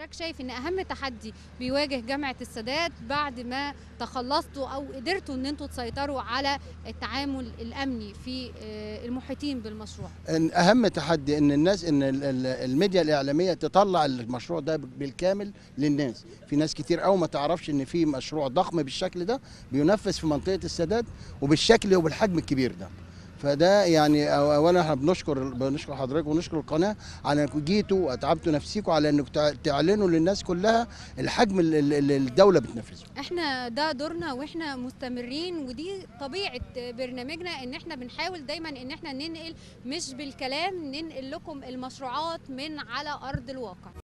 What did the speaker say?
حضرتك شايف ان اهم تحدي بيواجه جامعة السادات بعد ما تخلصتوا او قدرتوا ان انتوا تسيطروا على التعامل الامني في المحيطين بالمشروع؟ إن اهم تحدي ان الناس ان الميديا الاعلاميه تطلع المشروع ده بالكامل للناس. في ناس كتير قوي ما تعرفش ان في مشروع ضخم بالشكل ده بينفذ في منطقه السادات وبالشكل وبالحجم الكبير ده. فده يعني اولا احنا بنشكر حضرتك ونشكر القناه على انكم جيتوا واتعبتوا نفسيكم على انكم تعلنوا للناس كلها الحجم اللي الدوله بتنفذه. احنا ده دورنا واحنا مستمرين، ودي طبيعة برنامجنا ان احنا بنحاول دايما ان احنا ننقل، مش بالكلام، ننقل لكم المشروعات من على ارض الواقع.